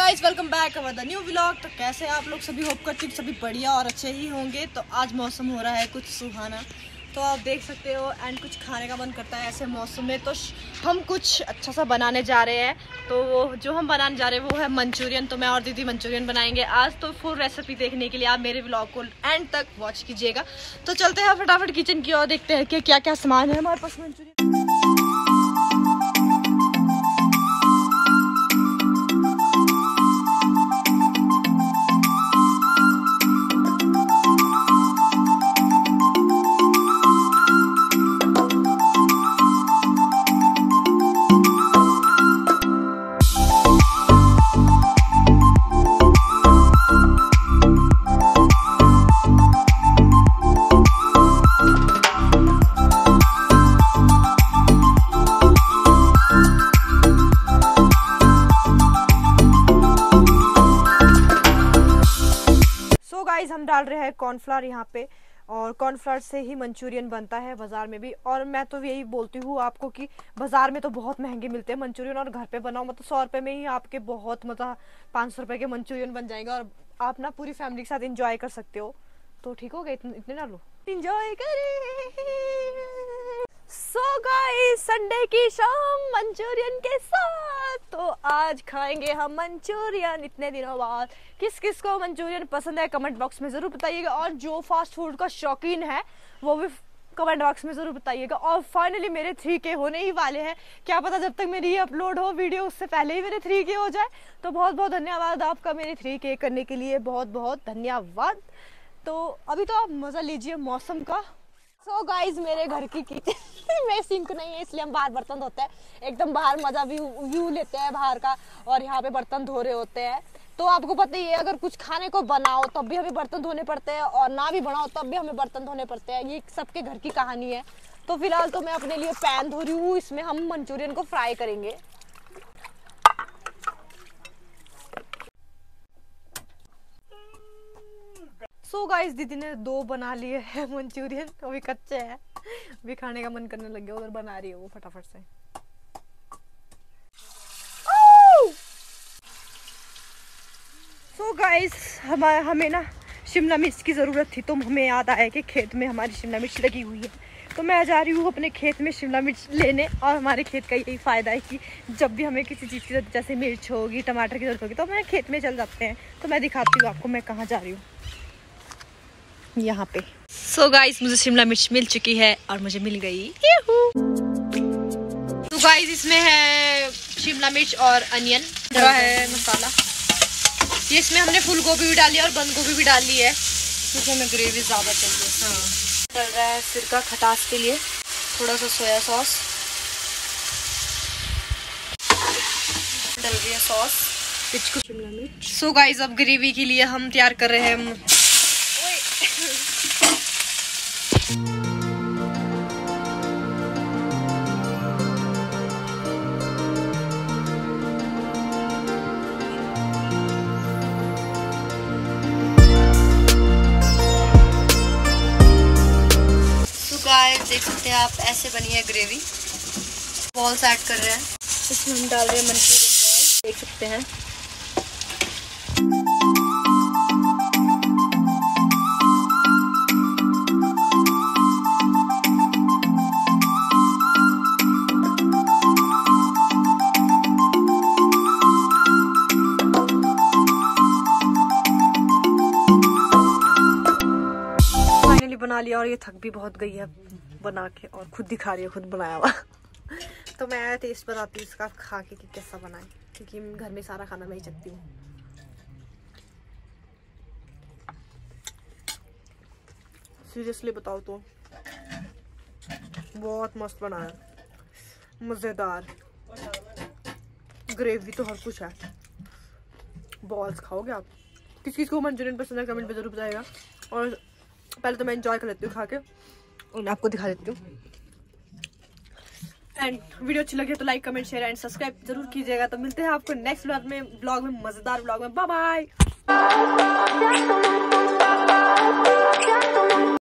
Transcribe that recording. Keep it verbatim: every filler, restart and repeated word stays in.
Guys welcome back our the new vlog. तो कैसे आप लोग सभी, होप करती हूँ सभी बढ़िया और अच्छे ही होंगे। तो आज मौसम हो रहा है कुछ सुहाना, तो आप देख सकते हो एंड कुछ खाने का मन करता है ऐसे मौसम में। तो हम कुछ अच्छा सा बनाने जा रहे हैं। तो वो जो हम बनाने जा रहे हैं वो है मंचूरियन। तो मैं और दीदी मंचूरियन बनाएंगे आज। तो फुल रेसिपी देखने के लिए आप मेरे व्लॉग को एंड तक वॉच कीजिएगा। तो चलते हैं फटाफट किचन की और देखते हैं कि क्या क्या सामान है हमारे पास मंचूरियन। गाइस हम डाल रहे हैं कॉर्नफ्लावर यहाँ पे, और कॉर्नफ्लावर से ही मंचूरियन बनता है बाजार में भी। और मैं तो यही बोलती हूँ आपको कि बाजार में तो बहुत महंगे मिलते हैं मंचूरियन, और घर पे बनाओ मतलब सौ रुपए में ही आपके बहुत मतलब पाँच सौ रुपए के मंचूरियन बन जाएगा, और आप ना पूरी फैमिली के साथ एंजॉय कर सकते हो। तो ठीक हो गए, इतने, इतने डालो, एंजॉय करें। सो गाइस संडे की शाम मंचूरियन के साथ, तो आज खाएंगे हम मंचूरियन इतने दिनों बाद। किस किस को मंचूरियन पसंद है कमेंट बॉक्स में जरूर बताइएगा, और जो फास्ट फूड का शौकीन है वो भी कमेंट बॉक्स में जरूर बताइएगा। और फाइनली मेरे थ्री के होने ही वाले हैं, क्या पता जब तक मेरी ये अपलोड हो वीडियो उससे पहले ही मेरे थ्री के हो जाए। तो बहुत बहुत धन्यवाद आपका मेरे थ्री के करने के लिए, बहुत बहुत धन्यवाद। तो अभी तो आप मजा लीजिए मौसम का। सो so गाइज मेरे घर की किचन में सिंक नहीं है, इसलिए हम बाहर बर्तन धोते हैं। एकदम बाहर मजा व्यू व्यू लेते हैं बाहर का, और यहाँ पे बर्तन धो रहे होते हैं। तो आपको पता ही है अगर कुछ खाने को बनाओ तब भी हमें बर्तन धोने पड़ते हैं, और ना भी बनाओ तब भी हमें बर्तन धोने पड़ते हैं। ये सबके घर की कहानी है। तो फिलहाल तो मैं अपने लिए पैन धो रही हूँ, इसमें हम मंचूरियन को फ्राई करेंगे। सो so गाइस दीदी ने दो बना लिए हैं मंचूरियन, अभी कच्चे हैं, अभी खाने का मन करने लग गया, उधर बना रही है वो फटाफट से। सो so गाइस हमारे हमें ना शिमला मिर्च की ज़रूरत थी, तो हमें याद आया कि खेत में हमारी शिमला मिर्च लगी हुई है। तो मैं जा रही हूँ अपने खेत में शिमला मिर्च लेने। और हमारे खेत का यही फ़ायदा है कि जब भी हमें किसी चीज़ की जरूरत, जैसे मिर्च होगी, टमाटर की ज़रूरत होगी, तो हमें खेत में चल जाते हैं। तो मैं दिखाती हूँ आपको मैं कहाँ जा रही हूँ, यहाँ पे। सो so गाइस मुझे शिमला मिर्च मिल चुकी है, और मुझे मिल गई। तो गाइस इसमें है शिमला मिर्च और अनियन, रहा है मसाला। ये इसमें हमने फूल गोभी भी डाली है और बंद गोभी भी डाली है, क्योंकि हमें ग्रेवी ज़्यादा चाहिए। हाँ चल रहा है सिरका खटास के लिए, थोड़ा सा सोया सॉस डल रही है, सॉस शिमला मिर्च। सो गाइस अब ग्रेवी के लिए हम तैयार कर रहे हैं। देख सकते हैं आप, ऐसे बनी है ग्रेवी। बॉल्स ऐड कर रहे हैं, इसमें हम डाल रहे हैं मंचूरियन बॉल, देख सकते हैं। फाइनली बना लिया, और ये थक भी बहुत गई है बना के, और खुद दिखा रही है खुद बनाया हुआ। तो मैं टेस्ट बताती हूँ इसका खा के कि कैसा बना है, क्योंकि घर में सारा खाना मैं ही चखती हूँ। सीरियसली बताओ तो बहुत मस्त बना है, मज़ेदार। ग्रेवी तो हर कुछ है। बॉल्स खाओगे आप? किस किस को मंचूरियन पसंद है कमेंट में जरूर बताइएगा। और पहले तो मैं एंजॉय कर लेती हूँ खा के, और मैं आपको दिखा देती हूँ। एंड वीडियो अच्छी लगे तो like comment share and subscribe जरूर कीजिएगा। तो मिलते हैं आपको नेक्स्ट व्लॉग में ब्लॉग में मजेदार व्लॉग में। Bye bye.